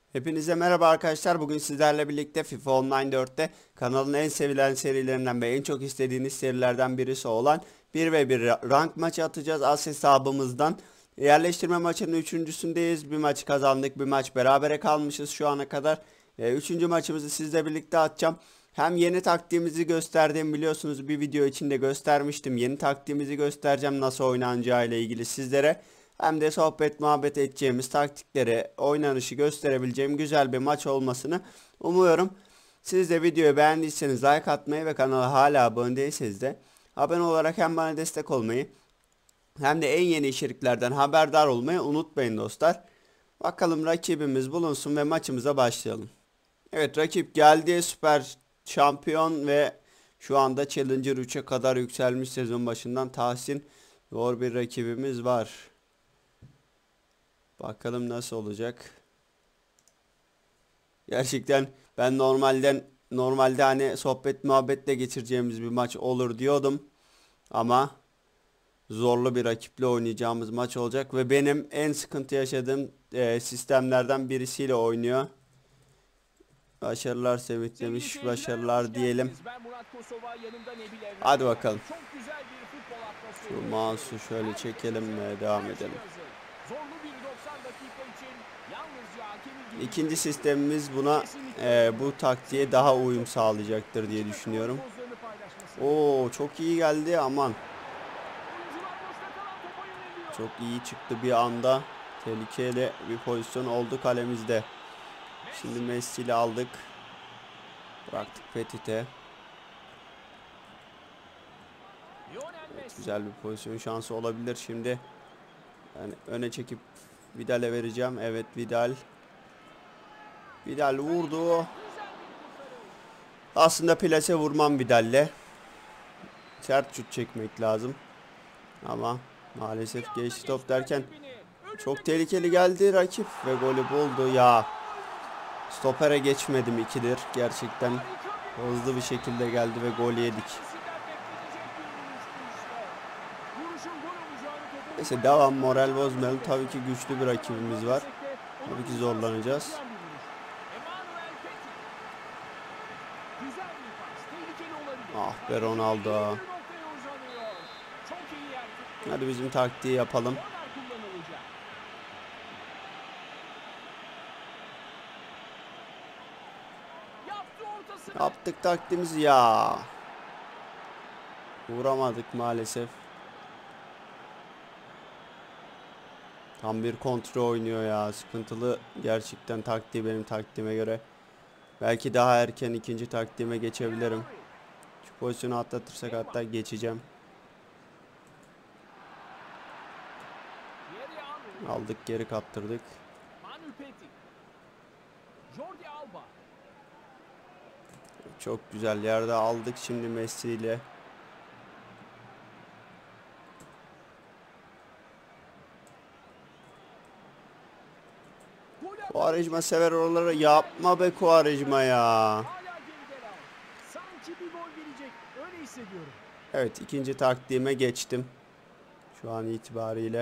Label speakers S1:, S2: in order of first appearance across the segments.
S1: Hepinize merhaba arkadaşlar. Bugün sizlerle birlikte FIFA Online 4'te kanalın en sevilen serilerinden ve en çok istediğiniz serilerden birisi olan 1v1 rank maçı atacağız. As hesabımızdan yerleştirme maçının üçüncüsündeyiz. Bir maç kazandık, bir maç berabere kalmışız şu ana kadar. Üçüncü maçımızı sizle birlikte atacağım. Hem yeni taktiğimizi gösterdim, biliyorsunuz bir video içinde göstermiştim. Yeni taktiğimizi göstereceğim, nasıl oynanacağı ile ilgili sizlere. Hem de sohbet muhabbet edeceğimiz, taktikleri, oynanışı gösterebileceğim güzel bir maç olmasını umuyorum. Siz de videoyu beğendiyseniz like atmayı ve kanala hala abone değilseniz de abone olarak hem bana destek olmayı hem de en yeni içeriklerden haberdar olmayı unutmayın dostlar. Bakalım rakibimiz bulunsun ve maçımıza başlayalım. Evet, rakip geldi, süper şampiyon ve şu anda Challenger 3'e kadar yükselmiş sezon başından Tahsin. Zor bir rakibimiz var. Bakalım nasıl olacak. Gerçekten ben normalde hani sohbet muhabbetle geçireceğimiz bir maç olur diyordum. Ama zorlu bir rakiple oynayacağımız maç olacak ve benim en sıkıntı yaşadığım sistemlerden birisiyle oynuyor. Başarılar Semih demiş. Başarılar diyelim. Hadi bakalım. Şu mouse'u şöyle çekelim ve devam edelim. İkinci sistemimiz buna bu taktiğe daha uyum sağlayacaktır diye düşünüyorum. Oo, çok iyi geldi, aman. Çok iyi çıktı bir anda. Tehlikeli bir pozisyon oldu kalemizde. Şimdi Messi ile aldık. Bıraktık Petit'e. Evet, güzel bir pozisyon şansı olabilir şimdi. Yani öne çekip Vidal'e vereceğim. Evet, Vidal. Vidal vurdu. Aslında plase vurmam Vidal'le. Sert şut çekmek lazım. Ama maalesef geçti top derken çok tehlikeli geldi rakip ve golü buldu ya. Stopere geçmedim, ikidir. Gerçekten hızlı bir şekilde geldi ve gol yedik. Neyse, devam, moral bozmayalım. Tabii ki güçlü bir rakibimiz var. Tabii ki zorlanacağız. Ah be Ronaldo. Hadi bizim taktiği yapalım. Yaptık taktiğimizi ya. Vuramadık maalesef. Tam bir kontrol oynuyor ya. Sıkıntılı gerçekten taktiği benim taktiğime göre. Belki daha erken ikinci taktiğime geçebilirim. Şu pozisyonu atlatırsak hatta geçeceğim. Aldık, geri kaptırdık. Çok güzel yerde aldık şimdi Messi ile. Quaresma sever oraları, yapma be Quaresma ya. Evet, ikinci taktiğime geçtim. Şu an itibariyle.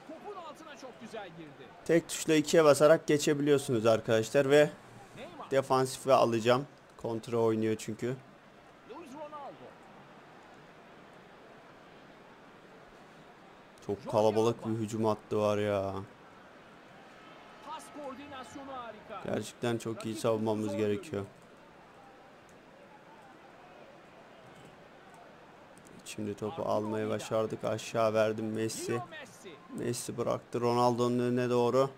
S1: Tek tuşla 2'ye basarak geçebiliyorsunuz arkadaşlar ve defansife alacağım. Kontra oynuyor çünkü. Çok kalabalık bir hücum hattı var ya. Gerçekten çok iyi savunmamız gerekiyor. Şimdi topu almayı başardık. Aşağı verdim Messi. Messi bıraktı Ronaldo'nun önüne doğru.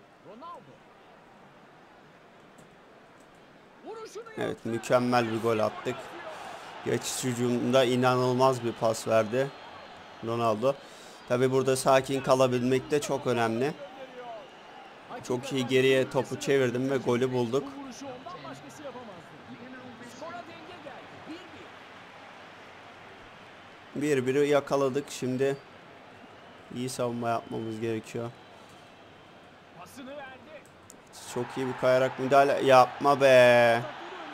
S1: Evet, mükemmel bir gol attık. Geçiş hücumunda inanılmaz bir pas verdi Ronaldo. Tabi burada sakin kalabilmek de çok önemli. Çok iyi geriye topu çevirdim ve golü bulduk. 1-1'i yakaladık. Şimdi iyi savunma yapmamız gerekiyor. Çok iyi bir kayarak müdahale. Yapma be.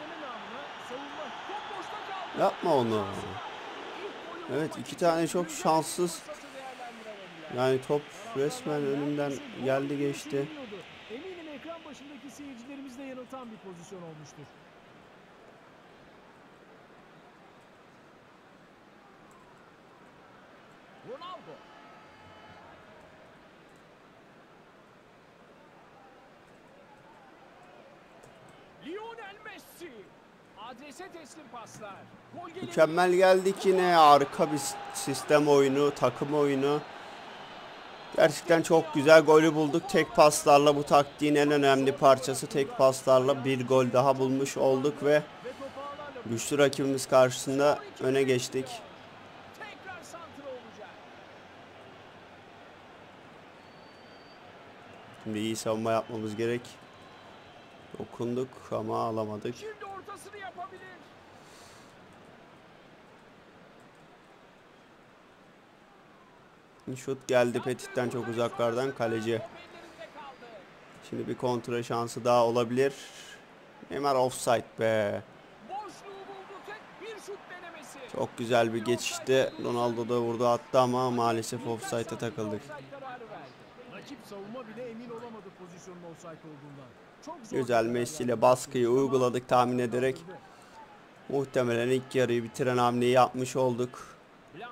S1: Yapma onu. Evet, iki tane çok şanssız. Yani top resmen önümden geldi geçti.
S2: yanıltan bir pozisyon olmuştur. Ronaldo. Lionel Messi. Adrese teslim paslar. Gol gelebilir.
S1: Mükemmel geldik yine. Harika bir sistem oyunu, takım oyunu. Gerçekten çok güzel golü bulduk. Tek paslarla bu taktiğin en önemli parçası. Tek paslarla bir gol daha bulmuş olduk ve
S2: Topu ağlarla
S1: güçlü rakibimiz karşısında öne geçtik.
S2: tekrar santra olacak.
S1: Şimdi iyi savunma yapmamız gerek. Dokunduk ama alamadık.
S2: Şimdi ortasını yapabilir.
S1: Şut geldi Petit'ten çok uzaklardan kaleci.
S2: Top ellerinde kaldı.
S1: Şimdi bir kontra şansı daha olabilir. Neymar offside be.
S2: Boşluğu buldu, tek bir şut denemesi.
S1: Çok güzel bir geçişti. Ronaldo da vurdu attı ama maalesef offside'e takıldık.
S2: Offside kararı verdi. Rakip savunma bile emin olamadı pozisyonun offside olduğundan. Çok zor
S1: Güzel
S2: karar
S1: Messi ile
S2: verdi.
S1: baskıyı uyguladık tahmin ederek. Muhtemelen ilk yarıyı bitiren hamleyi yapmış olduk.
S2: Blanc.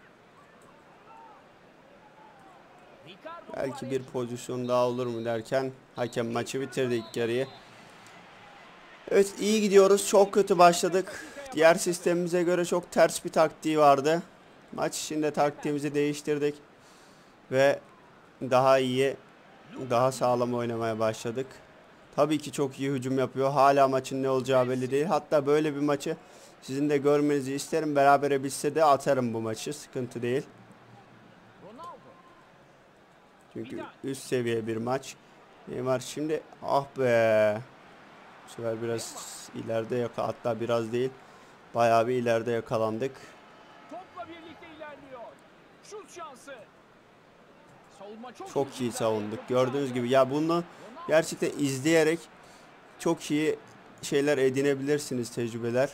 S2: Ricardo
S1: Belki bir
S2: Quaresma.
S1: pozisyon daha olur mu derken hakem maçı bitirdi ilk yarıyı. Evet iyi gidiyoruz. Çok kötü başladık. Diğer sistemimize göre çok ters bir taktiği vardı. Maç içinde taktiğimizi değiştirdik. Ve daha iyi, daha sağlam oynamaya başladık. Tabii ki çok iyi hücum yapıyor. Hala maçın ne olacağı belli değil. Hatta böyle bir maçı sizin de görmenizi isterim. Berabere bitse de atarım bu maçı. Sıkıntı değil.
S2: Ronaldo.
S1: Çünkü üst seviye bir maç. Neymar şimdi ah be. Bu sefer biraz ileride hatta biraz değil. Bayağı bir ileride yakalandık.
S2: Topla birlikte ilerliyor. Şut şansı. Savunma
S1: Çok iyi
S2: müdahale.
S1: savunduk. Gördüğünüz gibi ya bunu gerçekten izleyerek çok iyi şeyler edinebilirsiniz, tecrübeler.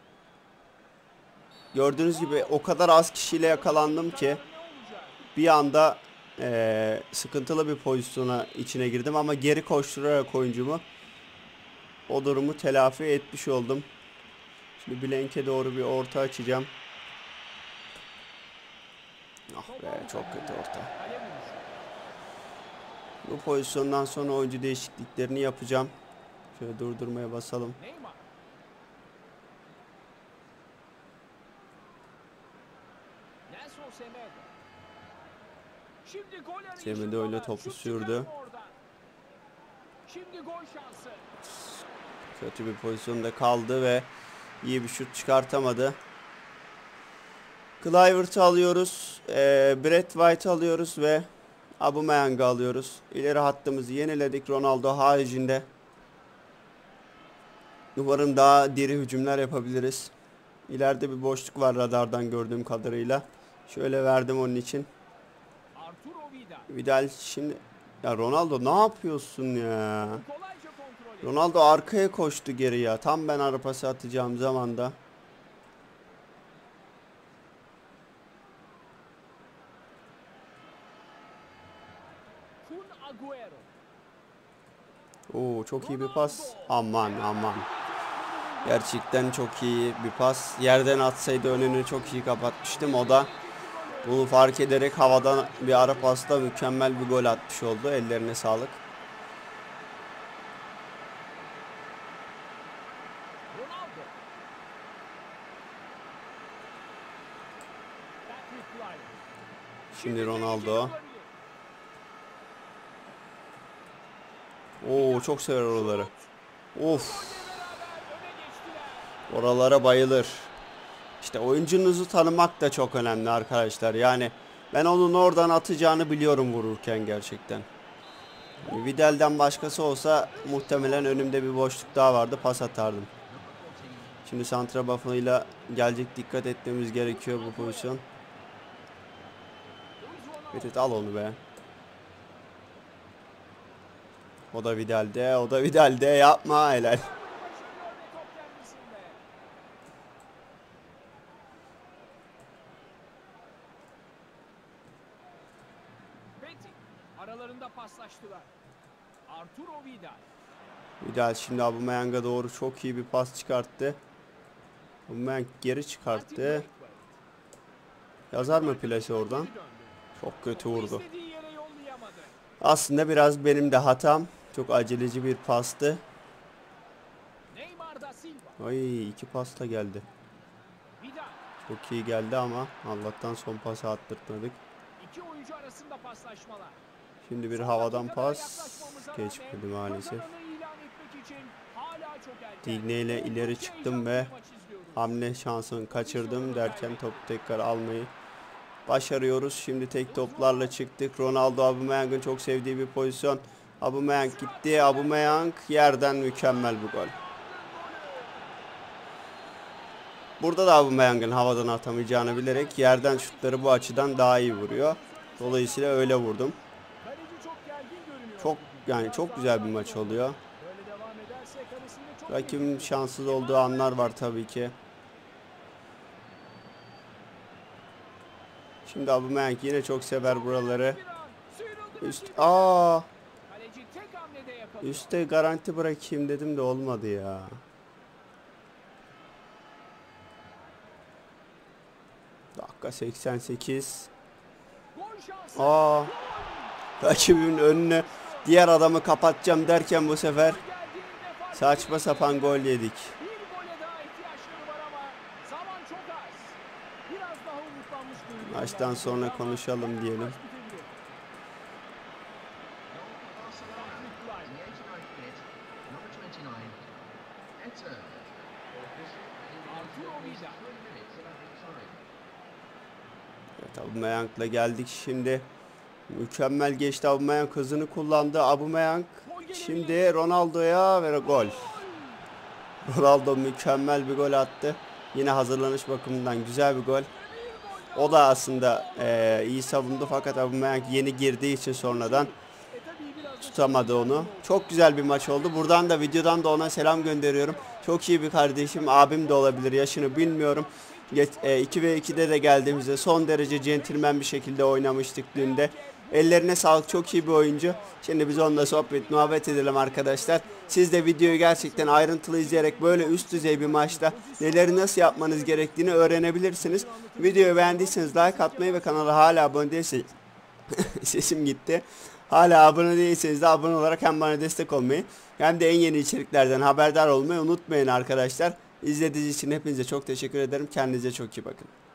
S1: Gördüğünüz gibi o kadar az kişiyle yakalandım ki
S2: Ne olacak?
S1: bir anda sıkıntılı bir pozisyona içine girdim ama geri koşturarak oyuncumu o durumu telafi etmiş oldum. Şimdi Blank'e doğru bir orta açacağım. Ah be çok kötü orta.
S2: Kale vuruşu.
S1: Bu pozisyondan sonra oyuncu değişikliklerini yapacağım. Şöyle durdurmaya basalım.
S2: Neymar. Nelson Semedo. Şimdi gol arayışında
S1: Semedo öyle
S2: var.
S1: topu
S2: Şut
S1: sürdü.
S2: çıkar mı oradan? Şimdi gol şansı.
S1: Kötü bir pozisyonda kaldı ve iyi bir şut çıkartamadı. Kluivert'ı alıyoruz. Brett White'ı alıyoruz ve Aubameyang'ı alıyoruz. İleri hattımızı yeniledik Ronaldo haricinde. Umarım daha diri hücumlar yapabiliriz. İleride bir boşluk var radardan gördüğüm kadarıyla. Şöyle verdim onun için.
S2: Arturo Vidal.
S1: Vidal şimdi... Ya Ronaldo ne yapıyorsun ya?
S2: Kolayca kontrol etti.
S1: Ronaldo arkaya koştu geri ya. Tam ben ara pası atacağım zamanda.
S2: Kun Agüero.
S1: Oo çok iyi bir pas. Aman aman. Gerçekten çok iyi bir pas. Yerden atsaydı önünü çok iyi kapatmıştım. O da bunu fark ederek havadan bir ara pasla mükemmel bir gol atmış oldu. Ellerine sağlık.
S2: Ronaldo. Patrick Kluivert.
S1: Şimdi Ronaldo.
S2: tehlikeli olabilir.
S1: Oo çok sever oraları. Of.
S2: Golle beraber öne geçtiler.
S1: Oralara bayılır. İşte oyuncunuzu tanımak da çok önemli arkadaşlar. Yani ben onun oradan atacağını biliyorum vururken gerçekten. Yani Vidal'den başkası olsa muhtemelen önümde bir boşluk daha vardı, pas atardım. Şimdi santraforuyla gelecek, dikkat etmemiz gerekiyor bu pozisyon. Evet al onu be. O da Vidal'de, o da Vidal'de, yapma helal.
S2: Başarıyor ve top kendisinde. Betty aralarında paslaştılar. Arturo Vidal.
S1: Vidal şimdi Aubameyang'a doğru çok iyi bir pas çıkarttı. Aubameyang geri çıkarttı. Yazar mı plase oradan? Çok kötü vurdu. Aslında biraz benim de hatam. Çok aceleci bir pastı. Ay, iki pasta geldi. Çok iyi geldi ama Allah'tan son pası attırtmadık. Şimdi bir havadan pas geçmedi maalesef. Digne ile ileri çıktım ve hamle şansını kaçırdım derken topu tekrar almayı başarıyoruz. Şimdi tek toplarla çıktık. Ronaldo, Aubameyang'ın çok sevdiği bir pozisyon. Aubameyang gitti. Aubameyang yerden mükemmel bir gol. Burada da Aubameyang'ın havadan atamayacağını bilerek yerden şutları bu açıdan daha iyi vuruyor. Dolayısıyla öyle vurdum. Çok güzel bir maç oluyor. Rakibin şanssız olduğu anlar var tabii ki. Şimdi Aubameyang yine çok sever buraları. Üste garanti bırakayım dedim de olmadı ya. Dakika 88. Rakibimin önüne diğer adamı kapatacağım derken bu sefer saçma sapan gol yedik. Maçtan sonra konuşalım diyelim. Evet, Aubameyang'la geldik şimdi. Mükemmel geçti, Aubameyang hızını kullandı. Aubameyang şimdi Ronaldo'ya ve gol. Ronaldo mükemmel bir gol attı. Yine hazırlanış bakımından güzel bir gol. O da aslında iyi savundu fakat Aubameyang yeni girdiği için sonradan tutamadı onu. Çok güzel bir maç oldu. Buradan da videodan da ona selam gönderiyorum. Çok iyi bir kardeşim, abim de olabilir, yaşını bilmiyorum. 2v2'de de geldiğimizde son derece centilmen bir şekilde oynamıştık dün de. Ellerine sağlık, çok iyi bir oyuncu. Şimdi biz onunla sohbet muhabbet edelim arkadaşlar. Siz de videoyu gerçekten ayrıntılı izleyerek böyle üst düzey bir maçta neleri nasıl yapmanız gerektiğini öğrenebilirsiniz. Videoyu beğendiyseniz like atmayı ve kanala hala abone değilseniz sesim gitti. Hala abone değilseniz de abone olarak hem bana destek olmayı hem de en yeni içeriklerden haberdar olmayı unutmayın arkadaşlar. İzlediğiniz için hepinize çok teşekkür ederim. Kendinize çok iyi bakın.